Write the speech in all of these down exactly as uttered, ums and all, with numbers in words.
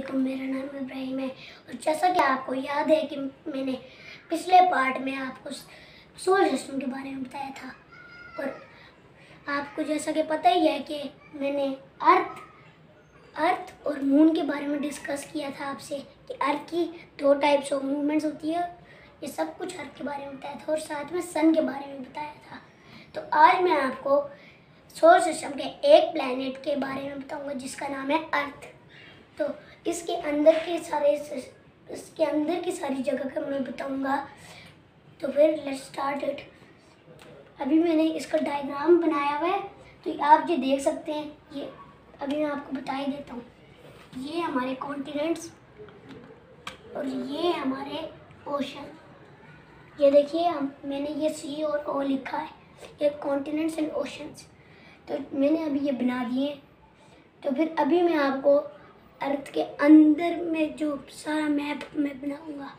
वालेकुम, मेरा नाम इब्राहिम है। और जैसा कि आपको याद है कि मैंने पिछले पार्ट में आपको सोलर सिस्टम के बारे में बताया था, और आपको जैसा कि पता ही है कि मैंने अर्थ अर्थ और मून के बारे में डिस्कस किया था आपसे कि अर्थ की दो टाइप्स ऑफ मूवमेंट्स होती है। ये सब कुछ अर्थ के बारे में बताया था और साथ में सन के बारे में बताया था। तो आज मैं आपको सोलर सिस्टम के एक प्लैनेट के बारे में बताऊंगा जिसका नाम है अर्थ। तो इसके अंदर के सारे इसके अंदर की सारी जगह का मैं बताऊंगा। तो फिर लेट्स स्टार्ट इट। अभी मैंने इसका डायग्राम बनाया हुआ है, तो आप ये देख सकते हैं। ये अभी मैं आपको बता ही देता हूँ। ये हमारे कॉन्टिनेंट्स और ये हमारे ओशन। ये देखिए, हम मैंने ये सी और ओ लिखा है, ये कॉन्टिनेंट्स एंड ओशंस। तो मैंने अभी ये बना दिए। तो फिर अभी मैं आपको अर्थ के अंदर में जो सारा मैप मैं बनाऊंगा।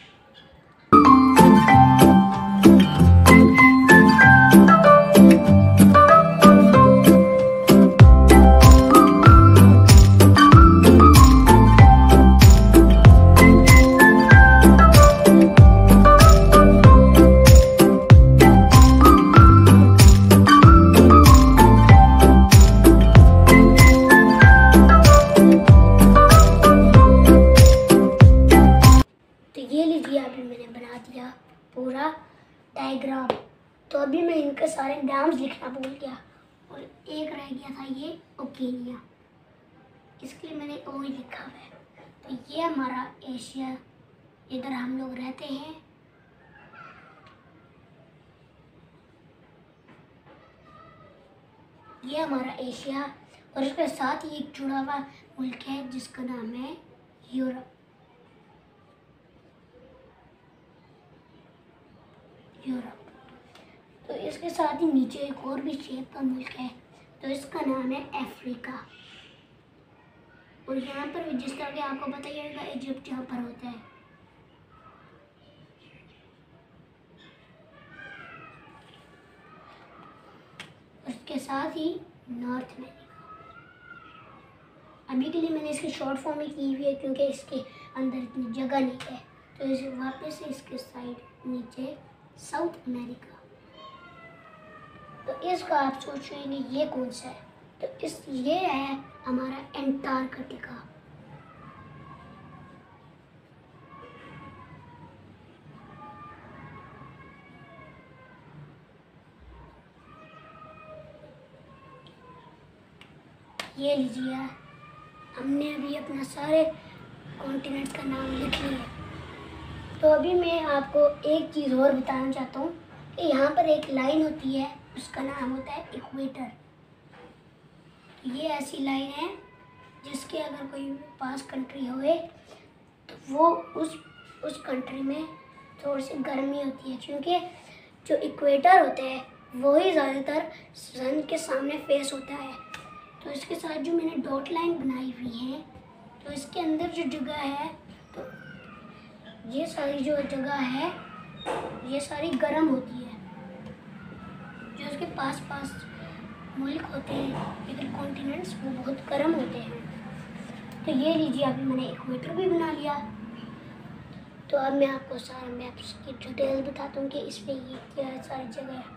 ये लीजिए, अभी मैंने बना दिया पूरा डायग्राम। तो अभी मैं इनके सारे नाम लिखना भूल गया और एक रह गया था, ये ओकेनिया। इसके लिए मैंने ओ ही लिखा हुआ है। तो ये हमारा एशिया, इधर हम लोग रहते हैं। ये हमारा एशिया, और इसके साथ ही एक जुड़ा हुआ मुल्क है जिसका नाम है यूरोप। यूरोप तो इसके साथ ही नीचे एक और भी शेप का मुल्क है, तो इसका नाम है अफ्रीका। और यहाँ पर भी जिस तरह के आपको पता ही होगा, इजिप्ट यहाँ पर होता है। उसके साथ ही नॉर्थ अमेरिका। अभी के लिए मैंने इसकी शॉर्ट फॉर्म में की हुई है क्योंकि इसके अंदर इतनी जगह नहीं है। तो इसे वापस से इसके साइड नीचे साउथ अमेरिका। तो इसका आप सोच रहे हैं ये कौन सा है, तो इस ये है हमारा एंटार्कटिका। ये लीजिए, हमने अभी अपना सारे कॉन्टिनेंट का नाम लिख लिया। तो अभी मैं आपको एक चीज़ और बताना चाहता हूँ कि यहाँ पर एक लाइन होती है, उसका नाम होता है इक्वेटर। ये ऐसी लाइन है जिसके अगर कोई पास कंट्री होए तो वो उस उस कंट्री में थोड़ी सी गर्मी होती है, क्योंकि जो इक्वेटर होता है वही ज़्यादातर सन के सामने फेस होता है। तो इसके साथ जो मैंने डॉट लाइन बनाई हुई है, तो इसके अंदर जो जगह है, तो ये सारी जो जगह है ये सारी गर्म होती है। जो उसके पास पास मुल्क होते हैं, लेकिन कॉन्टिनेंट्स वो बहुत गर्म होते हैं। तो ये लीजिए, अभी मैंने इक्वेटर भी बना लिया। तो अब मैं आपको सारे मैप्स की डिटेल बताता हूँ कि इस पे ये क्या है सारी जगह है।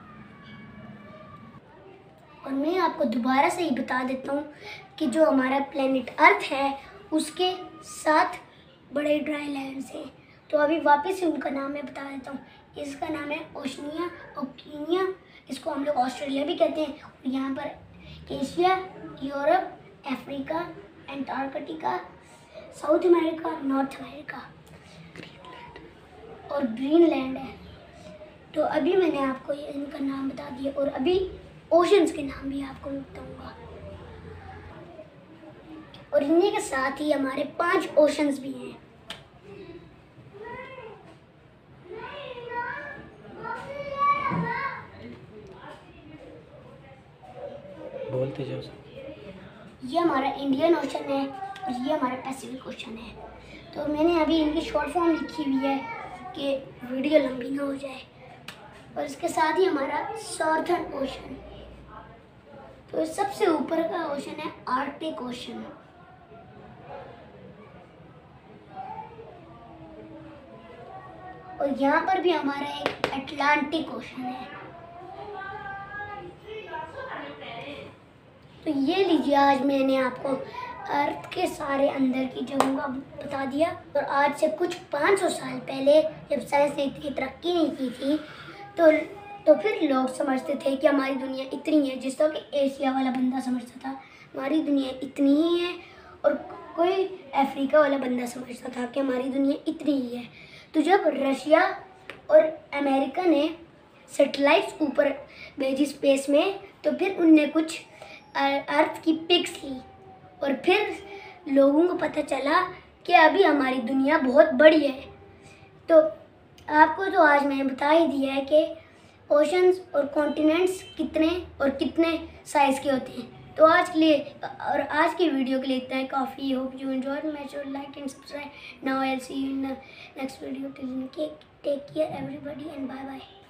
और मैं आपको दोबारा से ही बता देता हूँ कि जो हमारा प्लेनेट अर्थ है उसके साथ बड़े ड्राई लैंड्स हैं। तो अभी वापस से उनका नाम मैं बता देता हूँ। इसका नाम है ओशनिया, ओकेनिया। इसको हम लोग ऑस्ट्रेलिया भी कहते हैं। और यहाँ पर Asia, Europe, Africa, Antarctica, South America, North America और ग्रीनलैंड है। तो अभी मैंने आपको ये इनका नाम बता दिया, और अभी ओशंस के नाम भी आपको बताऊँगा। और इन्हीं के साथ ही हमारे पांच ओशंस भी हैं। बोलते जाओ। ये हमारा इंडियन ओशन है और ये हमारा पैसिफिक ओशन है। तो मैंने अभी इनकी शॉर्ट फॉर्म लिखी हुई है कि वीडियो लंबी ना हो जाए। और इसके साथ ही हमारा साउथर्न ओशन, तो सबसे ऊपर का ओशन है आर्कटिक ओशन। और यहाँ पर भी हमारा एक अटलांटिक ओशन है। तो ये लीजिए, आज मैंने आपको अर्थ के सारे अंदर की जगहों का बता दिया। और आज से कुछ पाँच सौ साल पहले जब साइंस ने इतनी तरक्की नहीं की थी तो तो फिर लोग समझते थे कि हमारी दुनिया इतनी है, जिस तरह कि एशिया वाला बंदा समझता था हमारी दुनिया इतनी ही है, और कोई अफ्रीका वाला बंदा समझता था कि हमारी दुनिया इतनी ही है। तो जब रशिया और अमेरिका ने सैटेलाइट्स ऊपर भेजी स्पेस में, तो फिर उनने कुछ अर्थ की पिक्स ली और फिर लोगों को पता चला कि अभी हमारी दुनिया बहुत बड़ी है। तो आपको तो आज मैंने बता ही दिया है कि ओशंस और कॉन्टिनेंट्स कितने और कितने साइज़ के होते हैं। तो आज के लिए और आज की वीडियो के लिए इतना है काफ़ी। Hope you enjoy, make sure like and subscribe. Now I will see you in the next video. Till then take care everybody and bye bye.